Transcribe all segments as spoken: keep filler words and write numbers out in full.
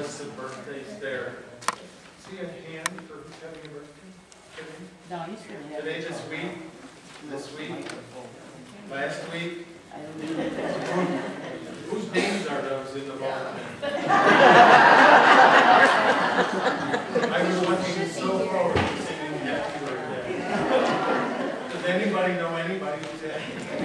listed birthdays there. See a hand for who's having a birthday today? No, you shouldn't have. Today, this week, this week, last week. Whose names are those in the ballot? I was looking so forward to singing happy birthday. Does anybody know anybody today?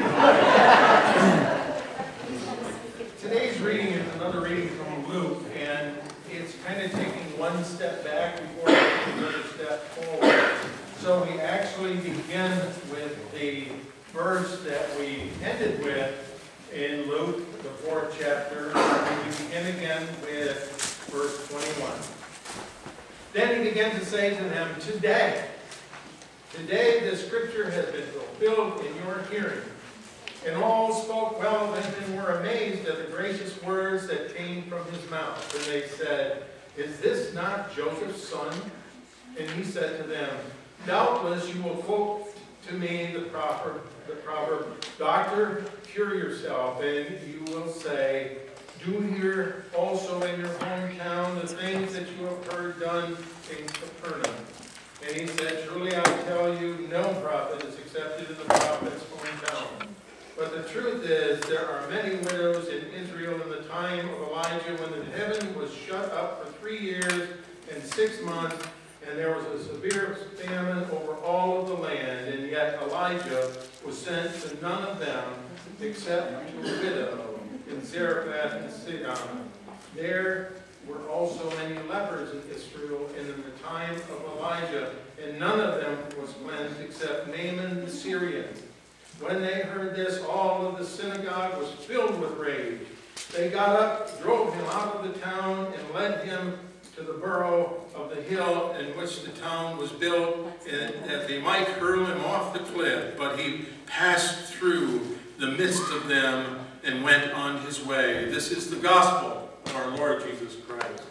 Today's reading is another reading from Luke, and it's kind of taking one step back before taking another step forward. So we actually begin with the verse that we ended with in Luke, the fourth chapter, and we begin again with verse twenty-one. Then he began to say to them, Today, today the scripture has been fulfilled in your hearing. And all spoke well of him and were amazed at the gracious words that came from his mouth. And they said, Is this not Joseph's son? And he said to them, Doubtless you will quote to me the proverb, the proverb, Doctor, cure yourself, and you will say, Do here also in your hometown the things that you have heard done in Capernaum. And he said, Truly I tell you, no prophet is accepted in the prophet's hometown. But the truth is, there are many widows in Israel in the time of Elijah, when the heaven was shut up for three years and six months, and there was a severe famine over all of the land, and yet Elijah was sent to none of them except to a widow in Zarephath and Sidon. There were also many lepers in Israel in the time of Elijah, and none of them was cleansed except Naaman the Syrian. When they heard this, all of the synagogue was filled with rage. They got up, drove him out of the town, and led him to the borough of the hill in which the town was built, and that they might hurl him off the cliff. But he passed through the midst of them and went on his way. This is the gospel of our Lord Jesus Christ.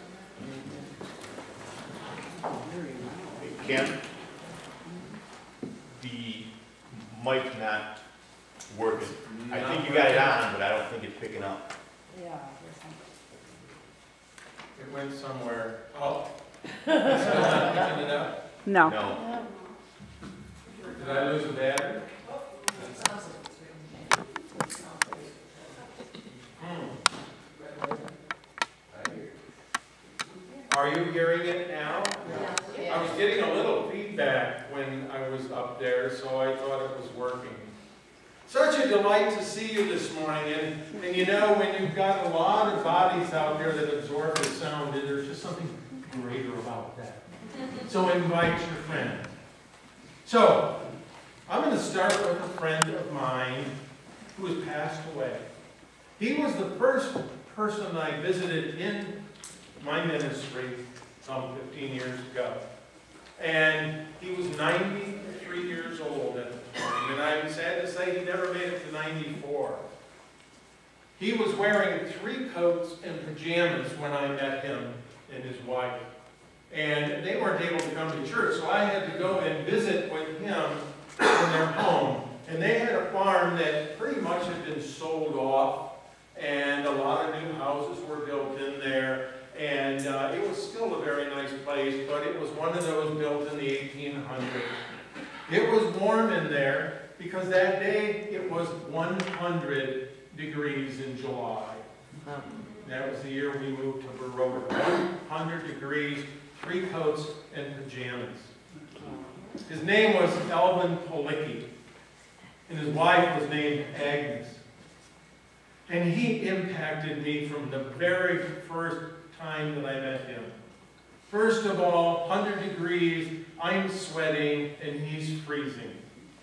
Ken, the mic not working. I think you got it on, but I don't think it's picking up. Yeah. It went somewhere. Oh. Still not picking it up? No. No. Did I lose a battery? Hmm. Are you hearing it now? Yeah. I was getting a little feedback when I was up there, so I thought it was working. Such a delight to see you this morning, and, and you know, when you've got a lot of bodies out there that absorb the sound, there's just something greater about that. So invite your friend. So, I'm going to start with a friend of mine who has passed away. He was the first person I visited in my ministry some fifteen years ago. And he was ninety-three years old at the time, and I'm sad to say he never made it to ninety-four. He was wearing three coats and pajamas when I met him and his wife. And they weren't able to come to church, so I had to go and visit with him in their home. And they had a farm that pretty much had been sold off, and a lot of new houses were built in there. And uh, it was still a very nice place, but it was one of those built in the eighteen hundreds. It was warm in there because that day it was one hundred degrees in July. That was the year we moved to Baroda. one hundred degrees, three coats and pajamas. His name was Elvin Policki, and his wife was named Agnes. And he impacted me from the very first time that I met him. First of all, one hundred degrees, I'm sweating, and he's freezing.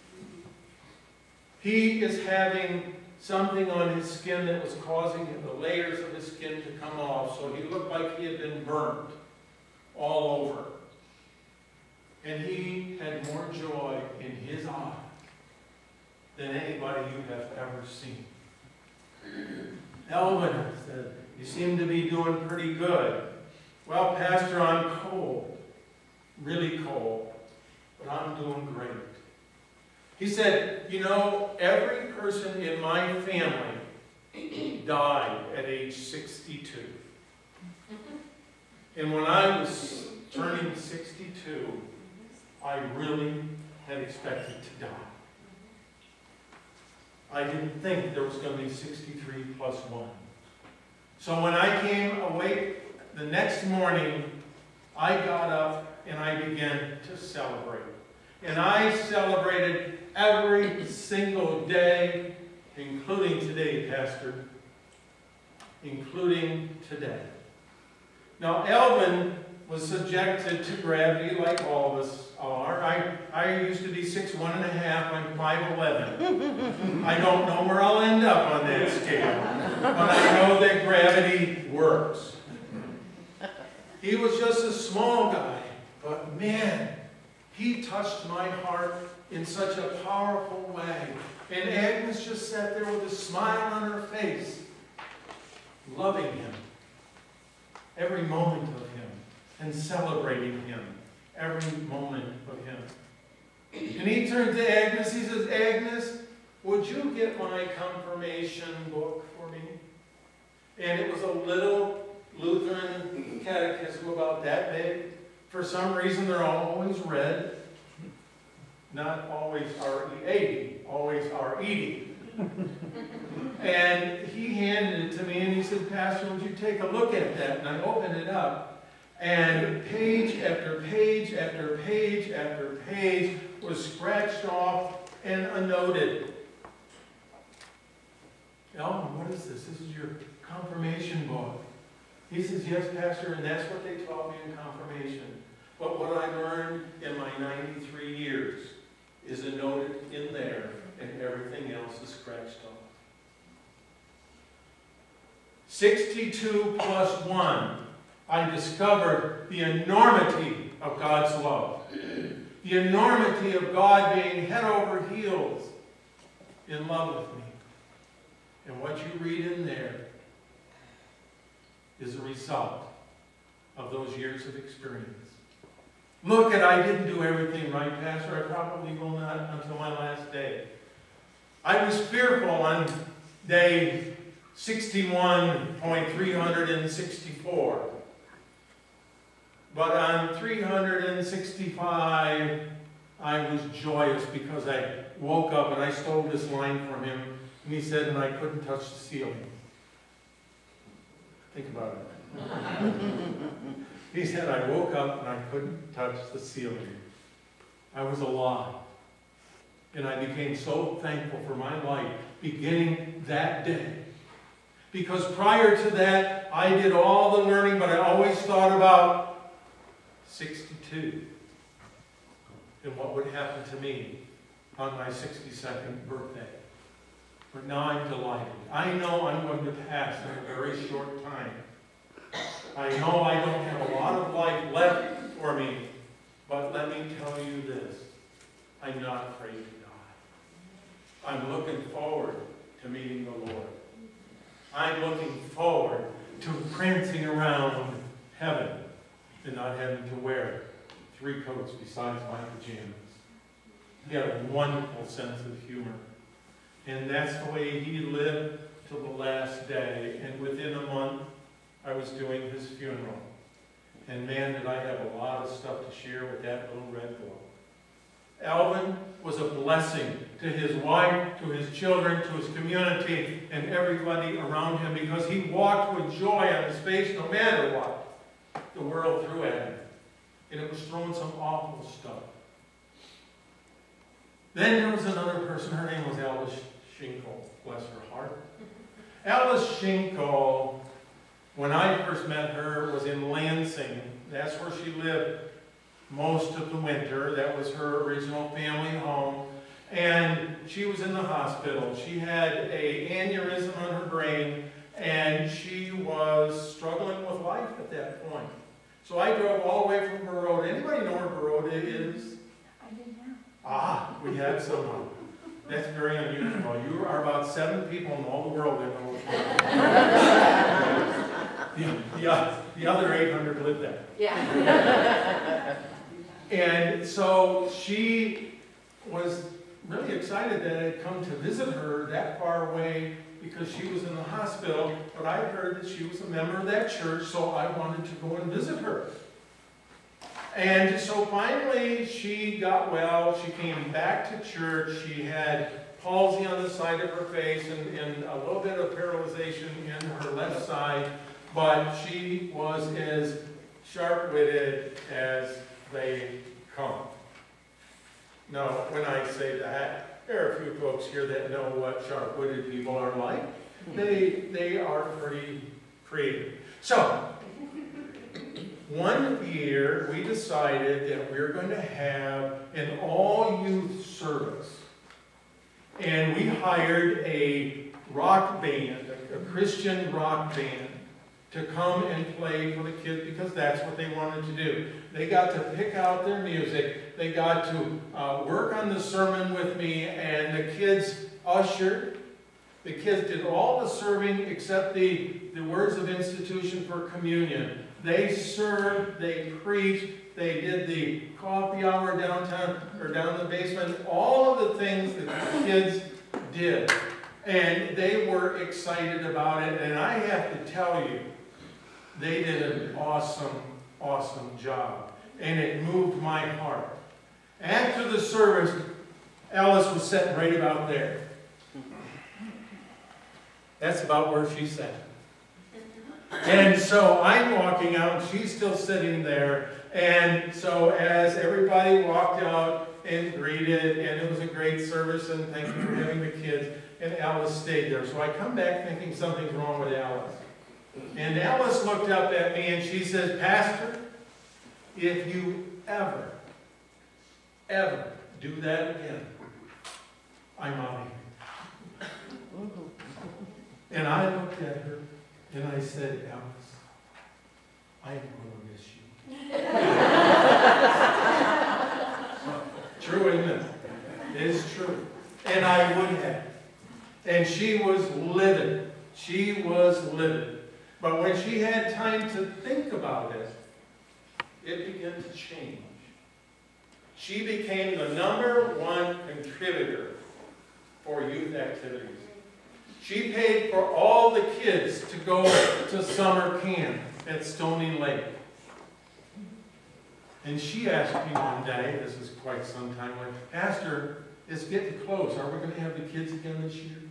He is having something on his skin that was causing the layers of his skin to come off, so he looked like he had been burnt all over. And he had more joy in his eyes than anybody you have ever seen. Elvin said, You seem to be doing pretty good. Well, Pastor, I'm cold. Really cold. But I'm doing great. He said, you know, every person in my family died at age sixty-two. And when I was turning sixty-two, I really had expected to die. I didn't think there was going to be sixty-three plus one. So when I came awake the next morning, I got up and I began to celebrate. And I celebrated every single day, including today, Pastor. Including today. Now, Elvin was subjected to gravity like all of us are. I, I used to be six one and a half, I'm five eleven. I don't know where I'll end up on that scale, but I know that gravity works. He was just a small guy, but man, he touched my heart in such a powerful way. And Agnes just sat there with a smile on her face, loving him every moment of him and celebrating him every moment of him. And he turned to Agnes, he says, Agnes, would you get my confirmation book for me? And it was a little Lutheran catechism about that big. For some reason, they're always red. Not always R E A D, always R E D. And he handed it to me and he said, Pastor, would you take a look at that? And I opened it up. And page after page after page after page was scratched off and annotated. Elvin, what is this? This is your confirmation book. He says, yes, Pastor, and that's what they taught me in confirmation. But what I learned in my ninety-three years is noted in there, and everything else is scratched off. sixty-two plus one, I discovered the enormity of God's love. The enormity of God being head over heels in love with me. And what you read in there is a result of those years of experience. Look at, I didn't do everything right, Pastor. I probably will not until my last day. I was fearful on day sixty-one point three hundred sixty-four. But on three hundred sixty-five, I was joyous because I woke up and I stole this line from him. And he said, and I couldn't touch the ceiling. Think about it. He said, I woke up and I couldn't touch the ceiling. I was alive. And I became so thankful for my life beginning that day. Because prior to that, I did all the learning, but I always thought about sixty-two and what would happen to me on my sixty-second birthday. But now I'm delighted. I know I'm going to pass in a very short time. I know I don't have a lot of life left for me, but let me tell you this. I'm not afraid to die. I'm looking forward to meeting the Lord. I'm looking forward to prancing around heaven and not having to wear three coats besides my pajamas. He had a wonderful sense of humor. And that's the way he lived till the last day. And within a month, I was doing his funeral. And man, did I have a lot of stuff to share with that little red boy. Alvin was a blessing to his wife, to his children, to his community, and everybody around him because he walked with joy on his face no matter what the world threw at him. And it was throwing some awful stuff. Then there was another person, her name was Alice Schinkel, bless her heart. Alice Schinkel, when I first met her, was in Lansing. That's where she lived most of the winter. That was her original family home. And she was in the hospital. She had an aneurysm on her brain, and she was struggling with life at that point. So I drove all the way from Baroda. Anybody know where Baroda is? I didn't know. Ah, we have someone. That's very unusual. You are about seven people in all the world that know what's going on. the, the, the other eight hundred live there. Yeah. And so she was really excited that I had come to visit her that far away because she was in the hospital, but I heard that she was a member of that church, so I wanted to go and visit her. And so finally she got well, she came back to church, she had palsy on the side of her face and, and a little bit of paralyzation in her left side, but she was as sharp-witted as they come. Now, when I say that, there are a few folks here that know what sharp-witted people are like. They, they are pretty creative. So, one year we decided that we were going to have an all-youth service. And we hired a rock band, a, a Christian rock band, to come and play for the kids because that's what they wanted to do. They got to pick out their music. They got to uh, work on the sermon with me, and the kids ushered. The kids did all the serving except the, the words of institution for communion. They served, they preached, they did the coffee hour downtown, or down in the basement, all of the things that the kids did. And they were excited about it, and I have to tell you, they did an awesome, awesome job. And it moved my heart. After the service, Alice was sitting right about there. That's about where she sat. And so I'm walking out, and she's still sitting there. And so as everybody walked out and greeted, and it was a great service, and thank you for having the kids, and Alice stayed there. So I come back thinking something's wrong with Alice. And Alice looked up at me and she says, Pastor, if you ever, ever do that again, I'm out of here. And I looked at her and I said, Alice, I'm going to miss you. True, amen. It is true. And I would have. And she was livid. She was livid. But when she had time to think about it, it began to change. She became the number one contributor for youth activities. She paid for all the kids to go to summer camp at Stony Lake. And she asked me one day, this is quite some time later, Pastor, it's getting close. Are we going to have the kids again this year?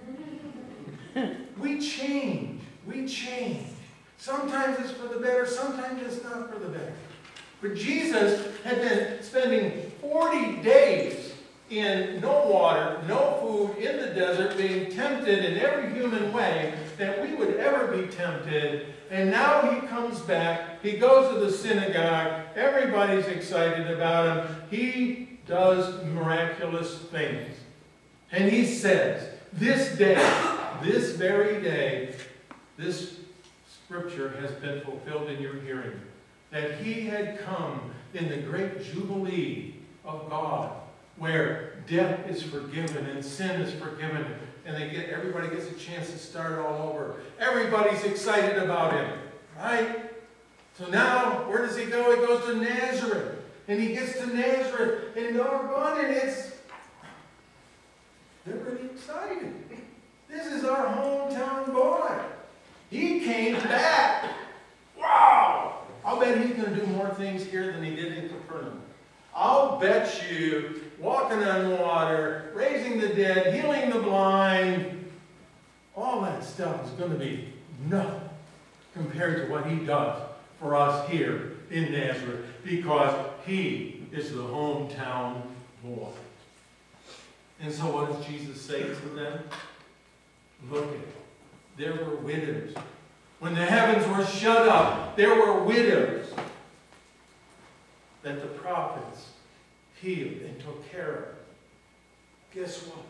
We change. We change. Sometimes it's for the better, sometimes it's not for the better. But Jesus had been spending forty days in no water, no food, in the desert, being tempted in every human way that we would ever be tempted. And now he comes back, he goes to the synagogue, everybody's excited about him. He does miraculous things. And he says, this day, this very day, this scripture has been fulfilled in your hearing. That he had come in the great jubilee of God, where death is forgiven and sin is forgiven, and they get everybody gets a chance to start all over. Everybody's excited about him, right? So now, where does he go? He goes to Nazareth, and he gets to Nazareth, and doggone it, it's they're really excited. This is our hometown boy. He came back. Wow! I'll bet he's going to do more things here than he did in Capernaum. I'll bet you walking on water, raising the dead, healing the blind, all that stuff is going to be nothing compared to what he does for us here in Nazareth, because he is the hometown boy. And so what does Jesus say to them? Look at it. There were widows. When the heavens were shut up, there were widows that the prophets healed and took care of. Guess what?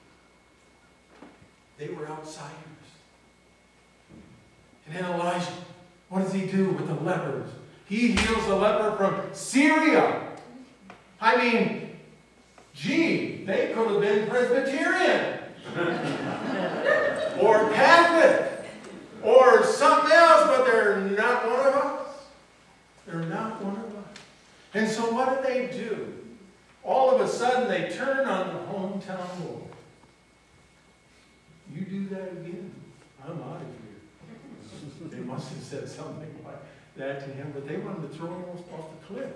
They were outsiders. And then Elijah, what does he do with the lepers? He heals a leper from Syria. I mean, gee, they could have been Presbyterian. Or Catholic. Or something else, but they're not one of us. They're not one of us. And so what do they do? All of a sudden they turn on the hometown boy. You do that again, I'm out of here. They must have said something like that to him, but they wanted to throw him off the cliff.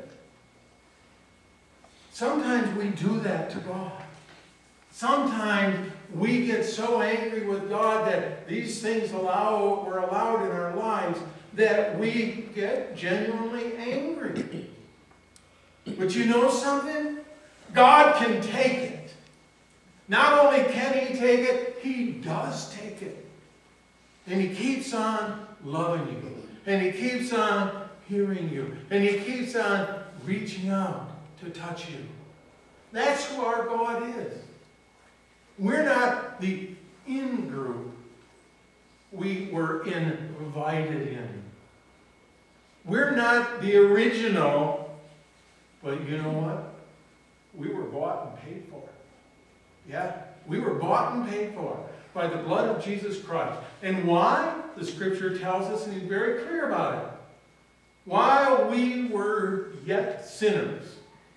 Sometimes we do that to God. Sometimes we get so angry with God that these things allow, were allowed in our lives that we get genuinely angry. But you know something? God can take it. Not only can He take it, He does take it. And He keeps on loving you. And He keeps on hearing you. And He keeps on reaching out to touch you. That's who our God is. We're not the in group. We were invited in. We're not the original, but you know what? We were bought and paid for. Yeah, we were bought and paid for by the blood of Jesus Christ. And why? The Scripture tells us, and He's very clear about it. While we were yet sinners,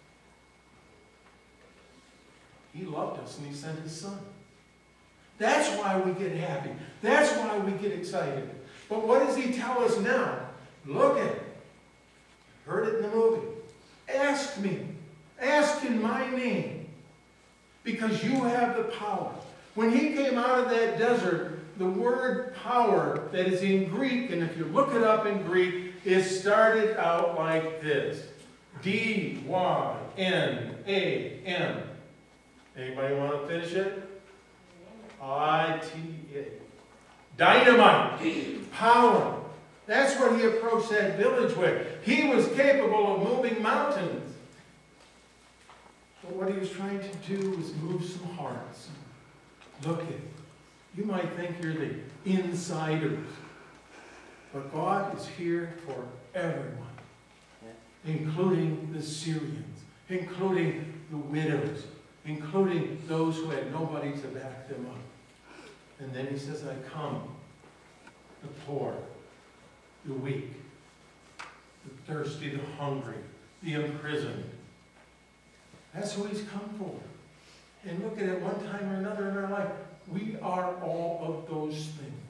He loved us and He sent His Son. That's why we get happy. That's why we get excited. But what does He tell us now? Look at it. Heard it in the movie. Ask me. Ask in my name. Because you have the power. When He came out of that desert, the word power that is in Greek, and if you look it up in Greek, it started out like this. D Y N A M. Anybody want to finish it? I T A. Dynamite. Power. That's what He approached that village with. He was capable of moving mountains. But what He was trying to do was move some hearts. Look at it. You might think you're the insiders. But God is here for everyone. Including the Syrians. Including the widows. Including those who had nobody to back them up. And then He says, I come, the poor, the weak, the thirsty, the hungry, the imprisoned. That's who He's come for. And look at it, one time or another in our life, we are all of those things.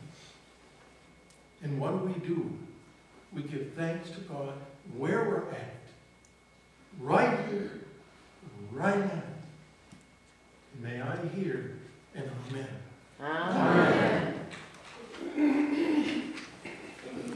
And what do we do? We give thanks to God where we're at. Right here, right now. May I hear an amen. Amen.